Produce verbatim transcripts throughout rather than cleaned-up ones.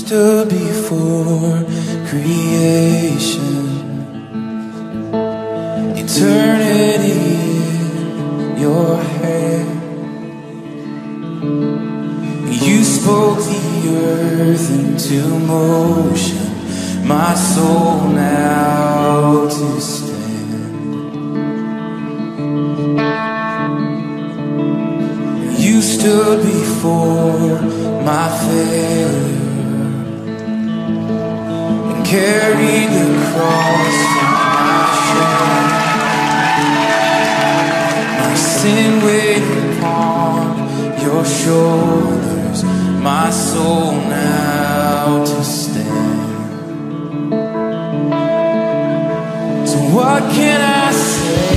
stood before creation, eternity in your hand. You spoke the earth into motion, my soul now to stand. You stood before my failure and carried the cross of my shame. My sin weighed upon your shoulders, my soul now to stand. So what can I say?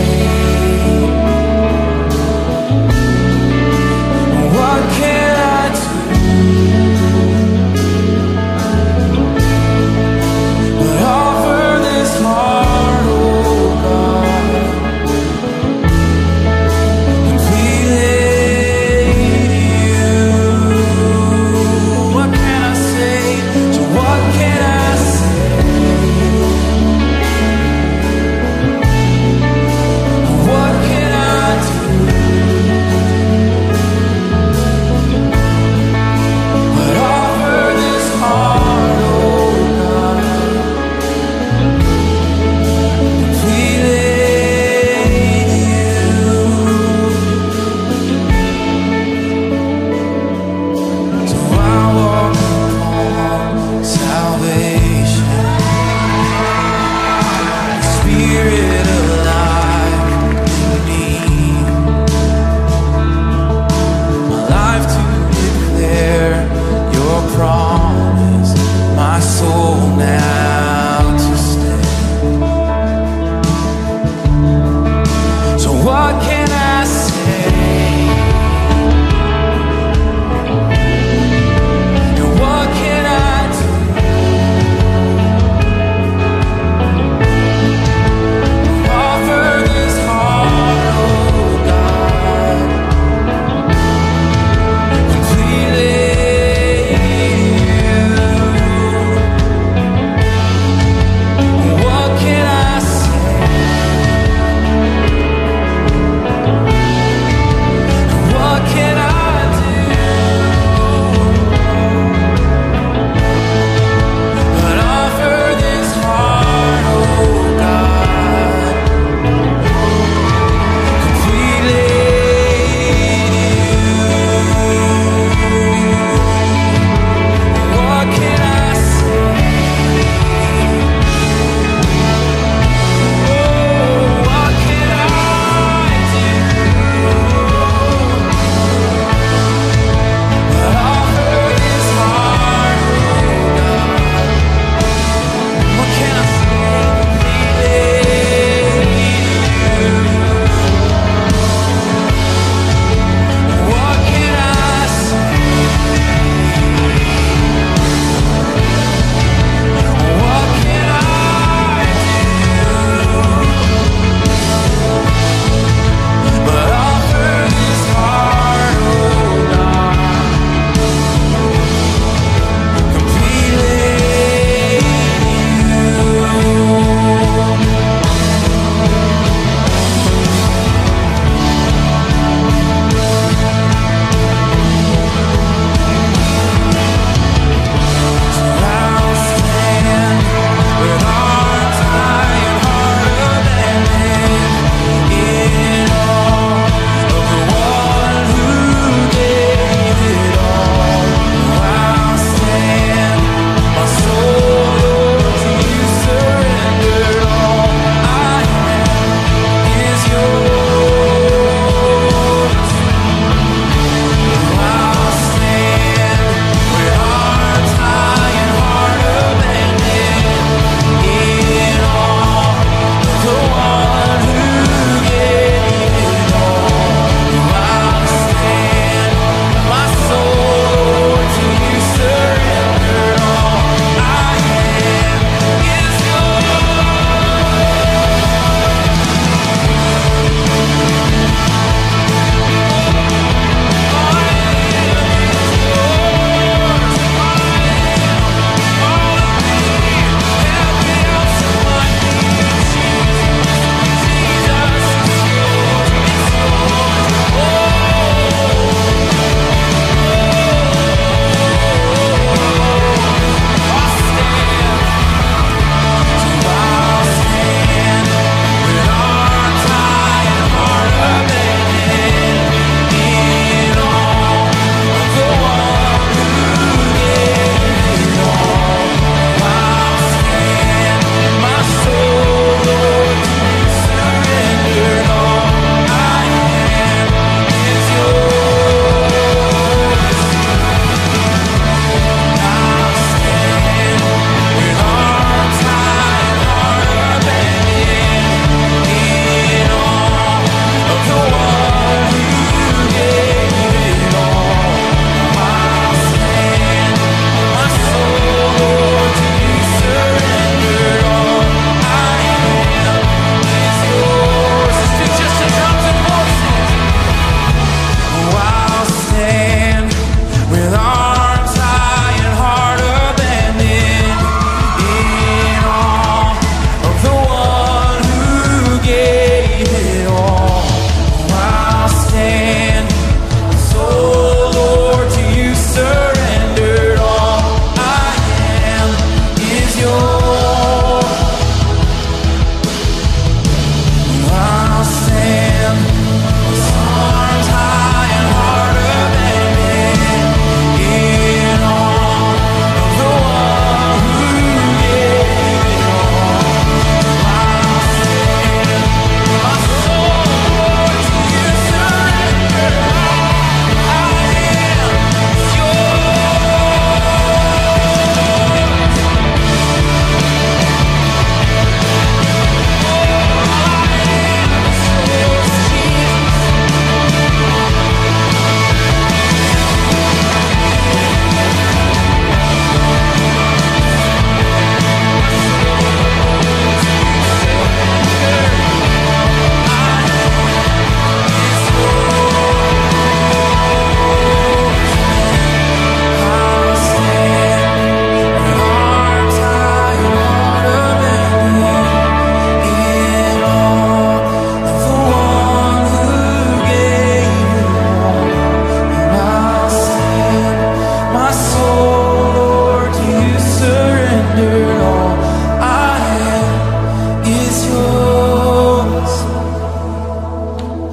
What can I do but offer this heart, oh God, completely to you? What can I say? So what can I say?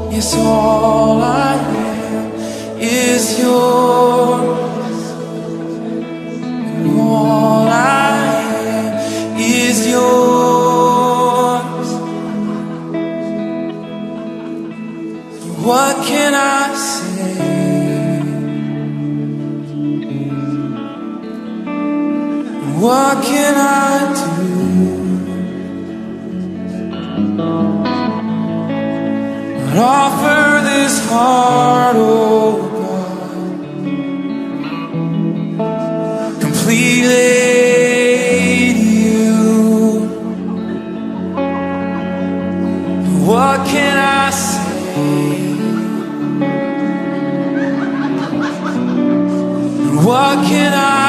Yes, all I am is yours. All I am is yours. What can I say? What can I do? But offer this heart, oh God, completely to you. What can I say? What can I